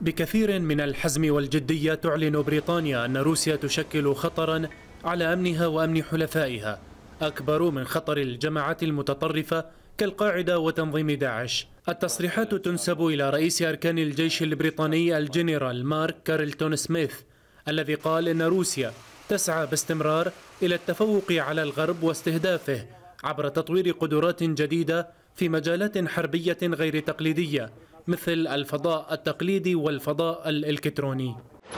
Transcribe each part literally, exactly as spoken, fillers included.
بكثير من الحزم والجدية تعلن بريطانيا أن روسيا تشكل خطرا على أمنها وأمن حلفائها أكبر من خطر الجماعات المتطرفة كالقاعدة وتنظيم داعش. التصريحات تنسب إلى رئيس أركان الجيش البريطاني الجنرال مارك كارلتون سميث الذي قال إن روسيا تسعى باستمرار إلى التفوق على الغرب واستهدافه عبر تطوير قدرات جديدة في مجالات حربية غير تقليدية مثل الفضاء التقليدي والفضاء الإلكتروني.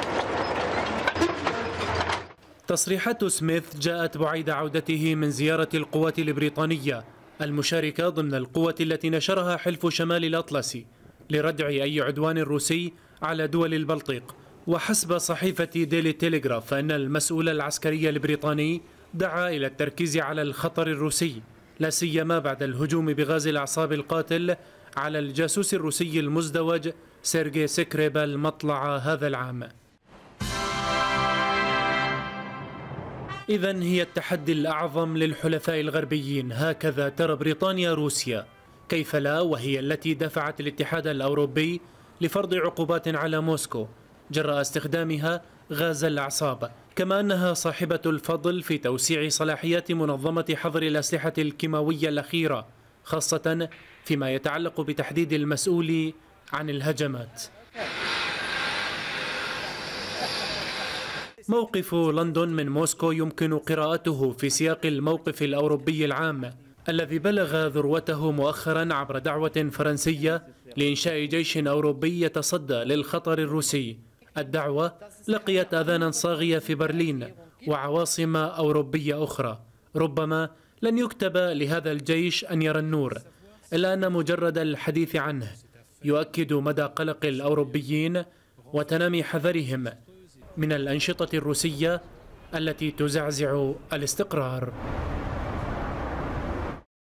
تصريحات سميث جاءت بعيد عودته من زيارة القوات البريطانية المشاركة ضمن القوة التي نشرها حلف شمال الأطلسي لردع أي عدوان روسي على دول البلطيق. وحسب صحيفة ديلي تيليغراف فإن المسؤول العسكري البريطاني دعا إلى التركيز على الخطر الروسي لا سيما بعد الهجوم بغاز الأعصاب القاتل على الجاسوس الروسي المزدوج سيرجي سكريبال مطلع هذا العام. إذن هي التحدي الأعظم للحلفاء الغربيين، هكذا ترى بريطانيا روسيا. كيف لا وهي التي دفعت الاتحاد الأوروبي لفرض عقوبات على موسكو جراء استخدامها غاز الأعصاب، كما أنها صاحبة الفضل في توسيع صلاحيات منظمة حظر الأسلحة الكيماوية الأخيرة، خاصة فيما يتعلق بتحديد المسؤول عن الهجمات. موقف لندن من موسكو يمكن قراءته في سياق الموقف الأوروبي العام الذي بلغ ذروته مؤخرا عبر دعوة فرنسية لإنشاء جيش أوروبي يتصدى للخطر الروسي. الدعوة لقيت آذانا صاغية في برلين وعواصم أوروبية أخرى. ربما لن يكتب لهذا الجيش أن يرى النور، إلا أن مجرد الحديث عنه يؤكد مدى قلق الأوروبيين وتنامي حذرهم من الأنشطة الروسية التي تزعزع الاستقرار.